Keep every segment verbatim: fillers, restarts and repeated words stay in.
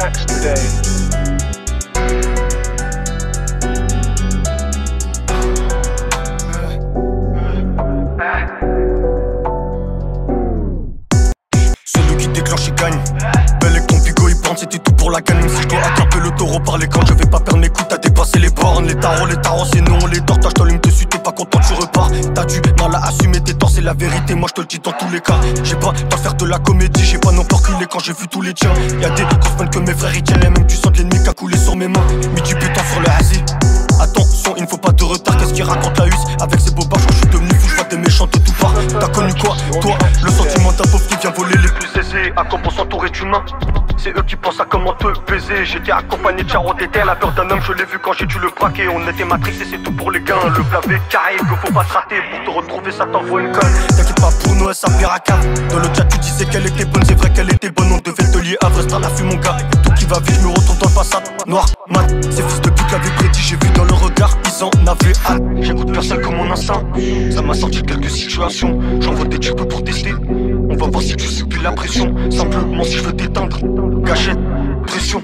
Celui qui déclenche il gagne. Belle et ton bigot il plante, c'était tout pour la gagne. Même si je dois attraper le taureau par les cornes, je vais pas perdre mes coups, t'as dépassé les bornes. Les tarots, les tarots, c'est non, les torts, je t'allume dessus, t'es pas content, tu repars. T'as du mal à assumer tes torts, c'est la vérité, moi je te le dis dans tous les cas. J'ai pas pas faire de la comédie, j'ai pas non plus reculé quand j'ai vu tous les tiens. Y'a des grosses peines que mes frères ils tiennent, et même tu sens de l'ennemi qui a coulé sur mes mains. Mis du béton sur le hasi. Attention, il ne faut pas de retard, qu'est-ce qu'il raconte la husse? Avec ses beaux barges, je suis devenu fou, je vois des méchants de tout part. T'as connu quoi, toi? Le sentiment d'un pauvre qui vient voler les plus aisés. À quoi pour s'entourer d'humains? C'est eux qui pensent à comment te baiser. J'étais accompagné de Charo d'été, la peur d'un homme, je l'ai vu quand j'ai dû le braquer. On était matrixés, c'est tout pour les gains. Le blavé carré, que faut pas te rater. Pour te retrouver, ça t'envoie une conne. T'inquiète pas, pour Noël, ça pire à cave. Dans le chat, tu disais qu'elle était bonne, c'est vrai qu'elle était bonne. On devait te lier à Brest, à la fume, mon gars. Tout qui va vite, je me retrouve dans le passat. Noir, mat, ces fils de pute l'avaient prédit, j'ai vu dans le regard, ils en avaient hâte. J'écoute personne comme mon instinct. Ça m'a sorti de quelques situations. J'envoie des tubes pour tester. On va voir si tu subis la pression. Simplement si je veux t'éteindre. Gâchette, pression.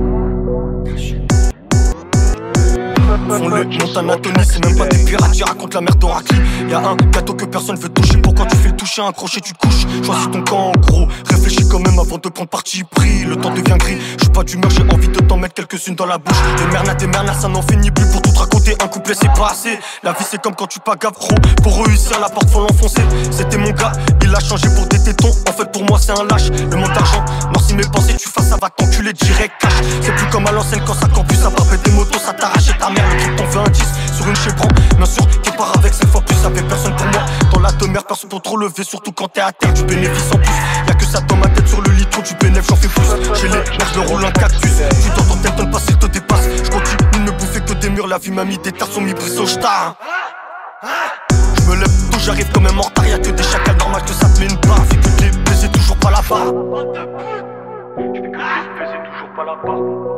Font le monte Anatolie, c'est même pas des pirates, ils racontent la merde d'Oracli. Y'a un gâteau que personne veut toucher. Pourquoi tu fais le toucher, un crochet tu te couches? Choisis ton camp en gros, réfléchis quand même avant de prendre parti pris. Le temps devient gris, je suis pas d'humeur, j'ai envie de t'en mettre quelques-unes dans la bouche. Des mernas, des mernas, ça n'en finit plus pour tout te raconter. Un couplet c'est pas assez, la vie c'est comme quand tu pagaves gros. Pour réussir la porte faut l'enfoncer. C'était mon gars, il a changé pour des tétons. En fait pour moi c'est un lâche, le manque d'argent. Non si mes pensées tu fasses ça va t'enculer direct cash. C'est plus comme à l'ancienne quand ça campus, ça va péter des motos, ça t'arrache ta mère. Le clip t'en fait un dix sur une chébran. Bien sûr qui part avec cette fois plus, ça fait personne pour moi. Dans la demeure personne pour trop lever, surtout quand t'es à terre. Du bénéfice en plus, y'a que ça dans ma tête sur le lit, trop du bénéfice j'en fais plus. J'ai les nerfs de roule un cactus. Tu t'entends t'étonnes pas s'il te dépasse. Je continue de ne bouffer que des murs, la vie m'a mis des terres, sont mis brisés au star. Je me lève tôt, j'arrive quand même en retard. Y'a que des chacals normal que ça te met une barre. Fait que les baiser toujours pas là-bas. Je fais que les baiser toujours pas là-bas.